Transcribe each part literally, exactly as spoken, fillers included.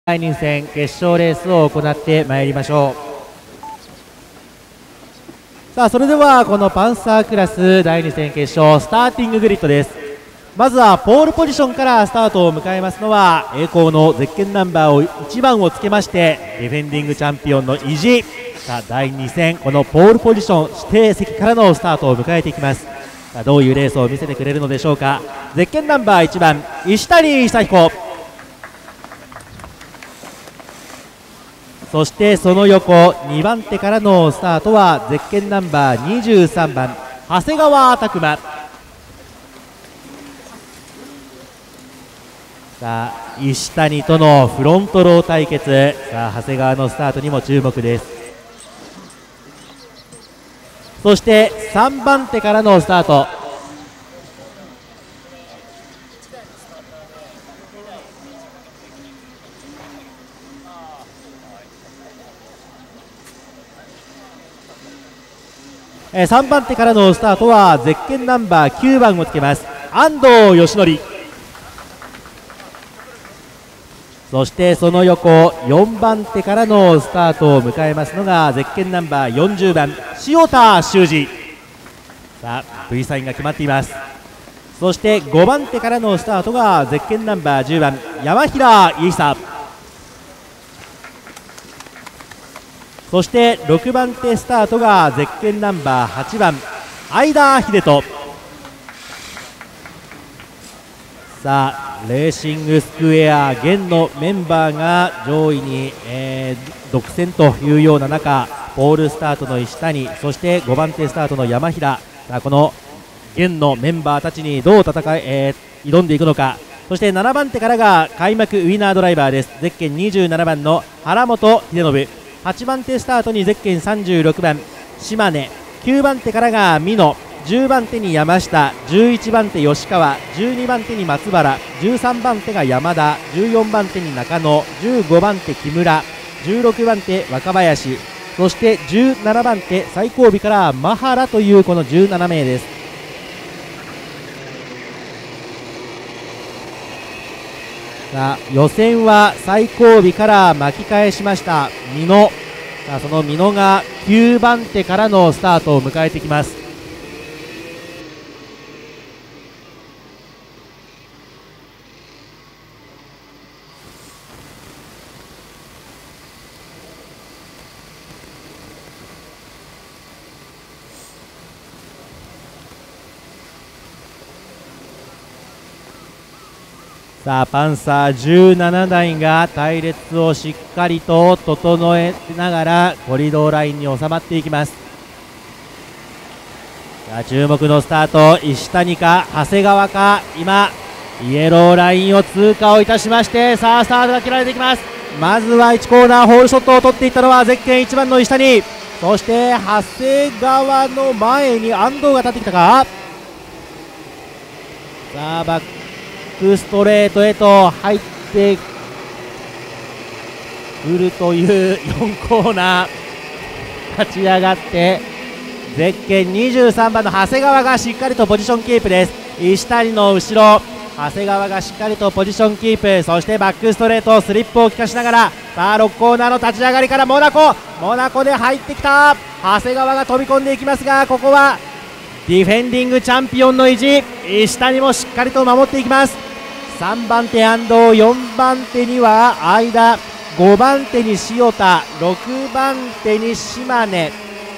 だいに戦決勝レースを行ってまいりましょう。さあそれではこのパンサークラスだいに戦決勝スターティンググリッドです。まずはポールポジションからスタートを迎えますのは栄光のゼッケンナンバーをいちばんをつけましてディフェンディングチャンピオンの意地。さあだいに戦このポールポジション指定席からのスタートを迎えていきます。さあどういうレースを見せてくれるのでしょうか。ゼッケンナンバーいちばん石谷久彦、そしてその横にばん手からのスタートはゼッケンナンバーにじゅうさんばん長谷川拓磨。さあ石谷とのフロントロー対決、さあ長谷川のスタートにも注目です。そしてさんばん手からのスタート、さんばん手からのスタートはゼッケンナンバーきゅうばんをつけます安藤義則。そしてその横よんばん手からのスタートを迎えますのがゼッケンナンバーよんじゅうばん塩田修司。さあ V サインが決まっています。そしてごばん手からのスタートがゼッケンナンバーじゅうばん山平伊久。そしてろくばん手スタートがゼッケンナンバーはちばん相田秀人。さあレーシングスクエア現のメンバーが上位に、えー、独占というような中、ポールスタートの石谷、そしてごばん手スタートの山平。さあこの現のメンバーたちにどう戦い、えー、挑んでいくのか。そしてななばん手からが開幕ウィナードライバーです。ゼッケンにじゅうななばんの原本秀信。はちばん手スタートにゼッケンさんじゅうろくばん島根、きゅうばん手からが美濃、じゅうばん手に山下、じゅういちばん手吉川、じゅうにばん手に松原、じゅうさんばん手が山田、じゅうよんばん手に中野、じゅうごばん手木村、じゅうろくばん手若林、そしてじゅうななばん手最後尾からマハラというこのじゅうななめいです。さあ予選は最後尾から巻き返しました美濃。さあその美濃がきゅうばん手からのスタートを迎えてきます。さあパンサーじゅうななだいが隊列をしっかりと整えながらコリドーラインに収まっていきます。さあ注目のスタート、石谷か長谷川か。今イエローラインを通過をいたしまして、さあスタートが切られていきます。まずはいちコーナーホールショットを取っていったのはゼッケンいちばんの石谷、そして長谷川の前に安藤が立ってきたか。さあバックストレートへと入ってくるというよんコーナー、立ち上がってゼッケンにじゅうさんばんの長谷川がしっかりとポジションキープです。石谷の後ろ長谷川がしっかりとポジションキープ、そしてバックストレートスリップを効かしながら、さあろくコーナーの立ち上がりからモナコモナコで入ってきた長谷川が飛び込んでいきますが、ここはディフェンディングチャンピオンの意地、石谷もしっかりと守っていきます。さんばん手安藤、よんばん手には相田、ごばん手に塩田、ろくばん手に島根。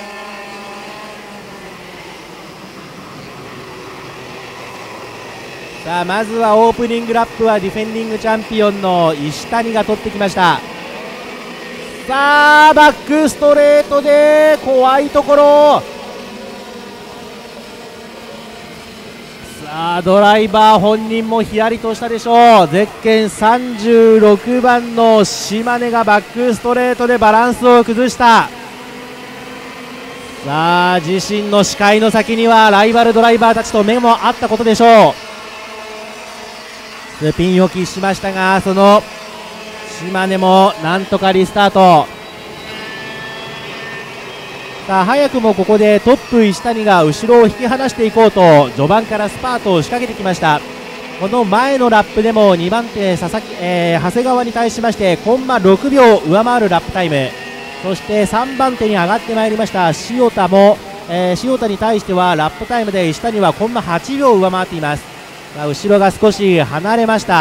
さあまずはオープニングラップはディフェンディングチャンピオンの石谷が取ってきました。さあバックストレートで怖いところ。さあドライバー本人もヒヤリとしたでしょう。ゼッケンさんじゅうろくばんの島根がバックストレートでバランスを崩した。さあ自身の視界の先にはライバルドライバーたちと目もあったことでしょう。スピンを喫しましたが、その島根もなんとかリスタート。さあ早くもここでトップ石谷が後ろを引き離していこうと序盤からスパートを仕掛けてきました。 この前のラップでもにばん手佐々木、えー、長谷川に対しましてコンマろくびょう上回るラップタイム、そしてさんばん手に上がってまいりました塩田も、えー、塩田に対してはラップタイムで石谷はコンマはちびょう上回っています。まあ、後ろが少し離れました。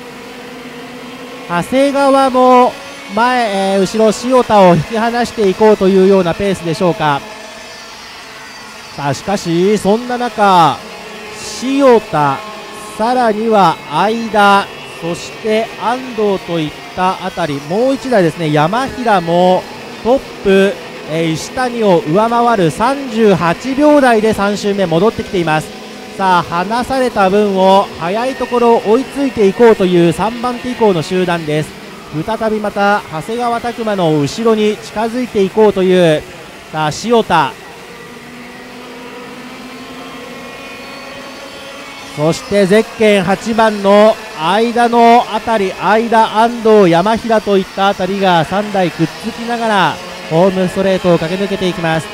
長谷川も前、えー、後ろ塩田を引き離していこうというようなペースでしょうか。さあしかしそんな中、塩田、さらには相田、そして安藤といったあたり、もういちだいですね、山平もトップ、えー、石谷を上回るさんじゅうはちびょうだいでさん周目戻ってきています。さあ離された分を早いところ追いついていこうというさんばん手以降の集団です。再びまた長谷川拓磨の後ろに近づいていこうという、さあ塩田、そしてゼッケンはちばんの間のあたり、間、安藤、山平といったあたりがさんだいくっつきながらホームストレートを駆け抜けていきます。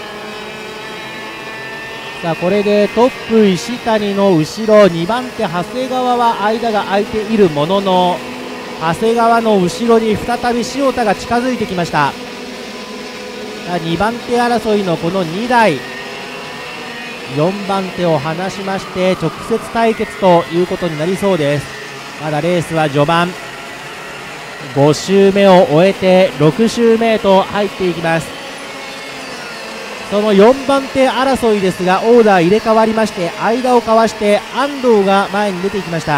さあこれでトップ石谷の後ろにばん手長谷川は間が空いているものの、長谷川の後ろに再び塩田が近づいてきました。にばん手争いのこのにだい、よんばん手を離しまして直接対決ということになりそうです。まだレースは序盤、ご周目を終えてろく周目へと入っていきます。そのよんばん手争いですが、オーダー入れ替わりまして、間をかわして安藤が前に出ていきました。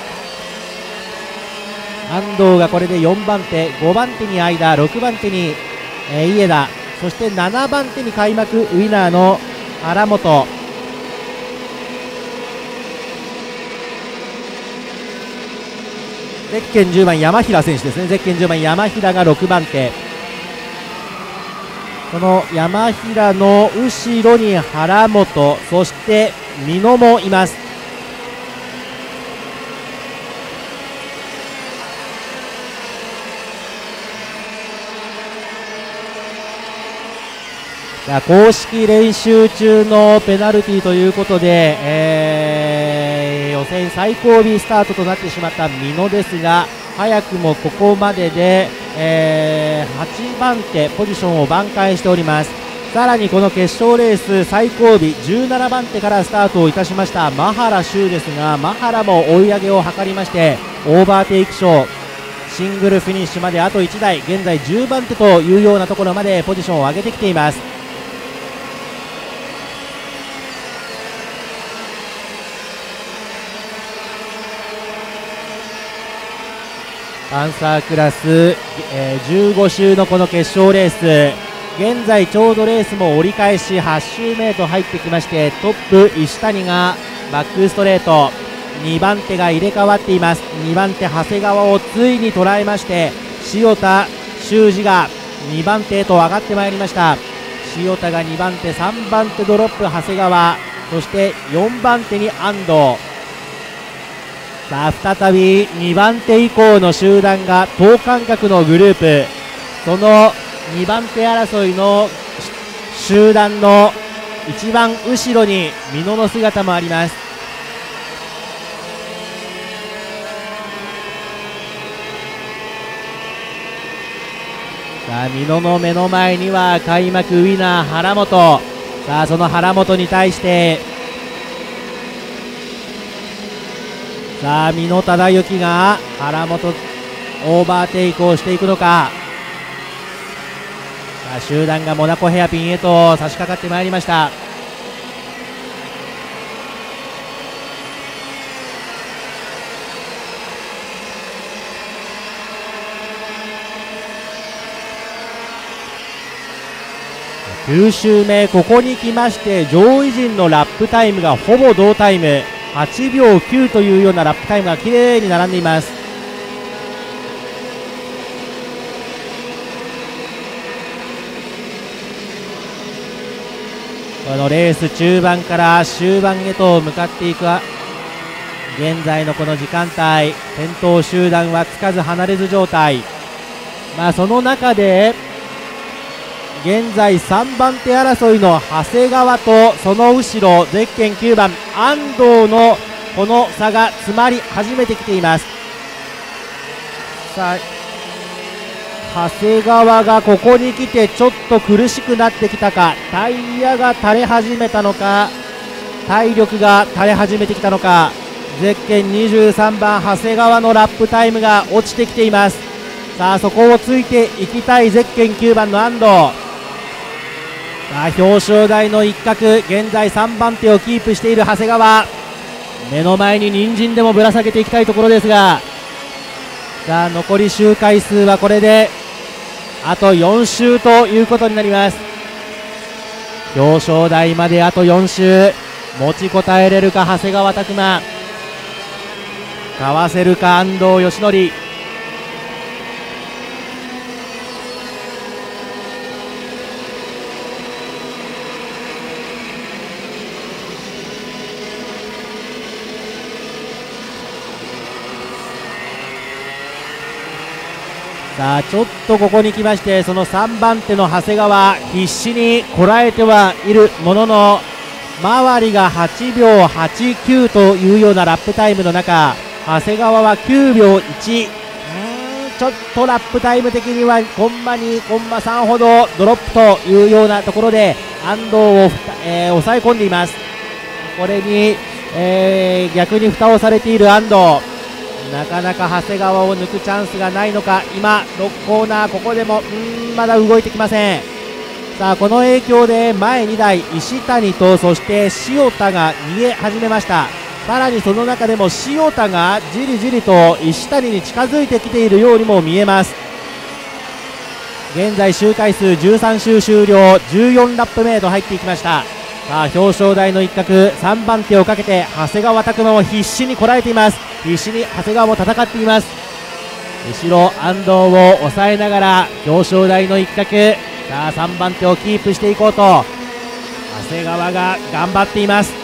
安藤がこれでよんばん手、ごばん手に間、ろくばん手に、えー、家田、そしてななばん手に開幕ウィナーの原本、ゼッケンじゅうばん山平選手ですね。ゼッケンじゅうばん山平がろくばん手、この山平の後ろに原本、そして美濃もいます。公式練習中のペナルティということで、えー、予選最後尾スタートとなってしまった美濃ですが、早くもここまでで、えー、はちばん手ポジションを挽回しております。さらにこの決勝レース最後尾じゅうななばん手からスタートをいたしましたマハラ修ですが、マハラも追い上げを図りましてオーバーテイク賞シングルフィニッシュまであといちだい、現在じゅうばん手というようなところまでポジションを上げてきています。パンサークラス、えー、じゅうご周のこの決勝レース、現在ちょうどレースも折り返しはち周目へと入ってきまして、トップ石谷がバックストレート、にばん手が入れ替わっています。にばん手長谷川をついに捉えまして、塩田修二がにばん手へと上がってまいりました。塩田がにばん手、さんばん手ドロップ長谷川、そしてよんばん手に安藤。さあ再びにばん手以降の集団が等間隔のグループ、そのにばん手争いの集団の一番後ろに美濃の姿もあります。さあ美濃の目の前には開幕ウィナー原本、さあその原本に対してさあ美濃忠之が原本オーバーテイクをしていくのか。さあ集団がモナコヘアピンへと差し掛かってまいりました。きゅう周目、ここに来まして上位陣のラップタイムがほぼ同タイム、はちびょうきゅうというようなラップタイムがきれいに並んでいます。このレース中盤から終盤へと向かっていく現在のこの時間帯、先頭集団はつかず離れず状態、まあ、その中で現在さんばん手争いの長谷川とその後ろゼッケンきゅうばん安藤のこの差が詰まり始めてきています。さあ長谷川がここに来てちょっと苦しくなってきたか、タイヤが垂れ始めたのか、体力が垂れ始めてきたのか、ゼッケンにじゅうさんばん長谷川のラップタイムが落ちてきています。さあそこをついていきたいゼッケンきゅうばんの安藤。さあ表彰台の一角、現在さんばん手をキープしている長谷川、目の前に人参でもぶら下げていきたいところですが、さあ残り周回数はこれであとよん周ということになります。表彰台まであとよん周、持ちこたえれるか長谷川拓磨、かわせるか安藤義則。さあちょっとここに来まして、そのさんばん手の長谷川必死にこらえてはいるものの、周りがはちびょうはちきゅうというようなラップタイムの中、長谷川はきゅうびょういち、うーんちょっとラップタイム的にはコンマにコンマさんほどドロップというようなところで安藤を、えー、抑え込んでいます。これに、えー、逆に蓋をされている安藤、なかなか長谷川を抜くチャンスがないのか。今ろくコーナー、ここでもうーんまだ動いてきません。さあこの影響で前にだい石谷とそして塩田が逃げ始めました。さらにその中でも塩田がじりじりと石谷に近づいてきているようにも見えます。現在周回数じゅうさん周終了、じゅうよんラップ目へと入っていきました。さあ表彰台の一角、さんばん手をかけて長谷川拓磨も必死にこらえています。必死に長谷川も戦っています。後ろ安藤を抑えながら表彰台の一角、さあさんばん手をキープしていこうと長谷川が頑張っています。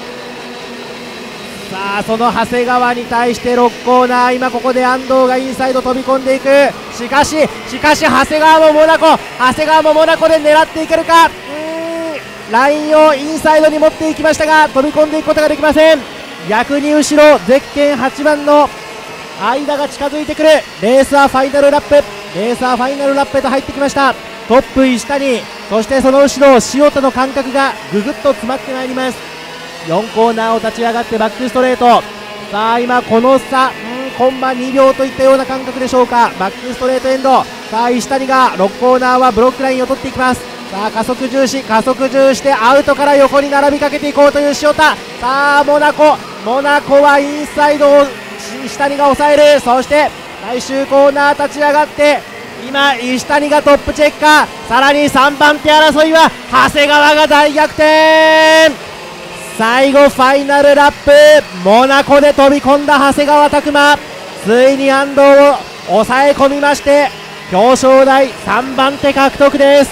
さあその長谷川に対してろくコーナー、今ここで安藤がインサイド飛び込んでいく。しかししかし長谷川もモナコ長谷川もモナコで狙っていけるか。うーんラインをインサイドに持っていきましたが飛び込んでいくことができません。逆に後ろゼッケンはちばんの間が近づいてくる。レースはファイナルラップ、レースはファイナルラップへと入ってきました。トップ石谷、そしてその後ろ塩田の間隔がぐぐっと詰まってまいります。よんコーナーを立ち上がってバックストレート。さあ今この差、うんコンマにびょうといったような感覚でしょうか。バックストレートエンド。さあ石谷がろくコーナーはブロックラインを取っていきます。さあ加速重視加速重視してアウトから横に並びかけていこうという塩田。さあモナコモナコはインサイドを石谷が抑える。そして最終コーナー立ち上がって今石谷がトップチェッカー。さらにさんばん手争いは長谷川が大逆転。最後ファイナルラップモナコで飛び込んだ長谷川拓磨、ついに安藤を抑え込みまして表彰台さんばん手獲得です。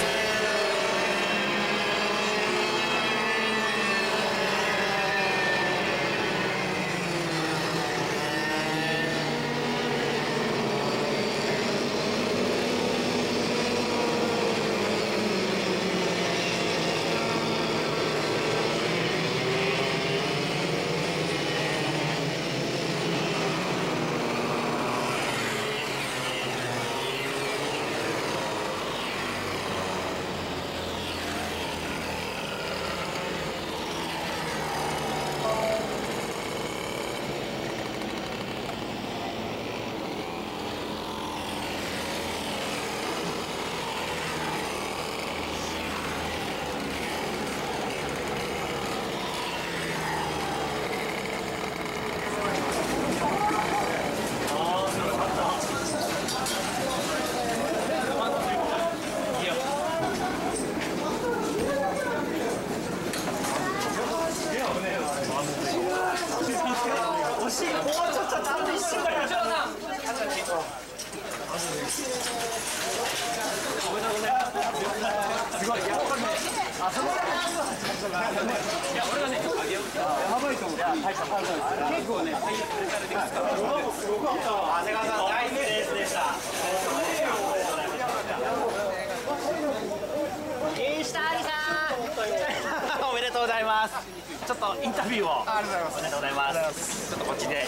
おめでとうございます。 ちょっとインタビューをありがとうございます。ちょっとこっちで、はい、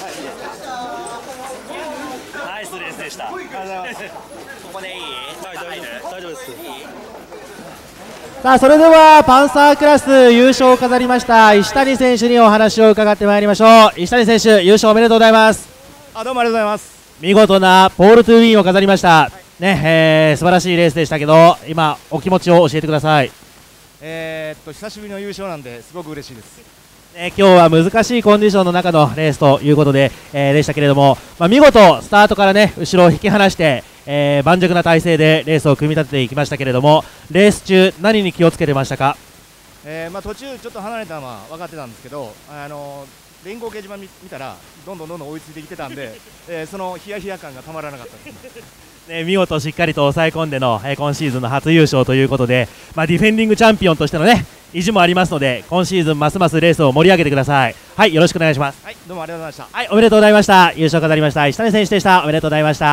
ナイスレースでした。ここでいい？大丈夫です。 さあそれではパンサークラス優勝を飾りました石谷選手にお話を伺ってまいりましょう。石谷選手優勝おめでとうございます。 あ、どうもありがとうございます。 見事なポールトゥーウィンを飾りました、はい、ねえー、素晴らしいレースでしたけど今お気持ちを教えてください。 えー、っと久しぶりの優勝なんですごく嬉しいです。 ね、今日は難しいコンディションの中のレースということで、えー、でしたけれども、まあ、見事スタートからね後ろを引き離して、えー、盤石な体勢でレースを組み立てていきましたけれども、レース中何に気をつけてましたか？ えーまあ、途中ちょっと離れたのは分かってたんですけど、あのー、電光掲示板見たらどんどんどんどん追いついてきてたんで、えー、そのヒヤヒヤ感がたまらなかったですね、見事しっかりと抑え込んでの、えー、今シーズンの初優勝ということで、まあ、ディフェンディングチャンピオンとしてのね意地もありますので今シーズンますますレースを盛り上げてください。はい、よろしくお願いします。 はい、どうもありがとうございました。 はい、おめでとうございました。優勝飾りました石谷選手でした。おめでとうございました。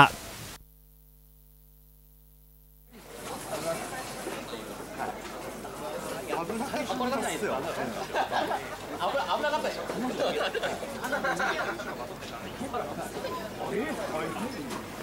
危なかったでしょ。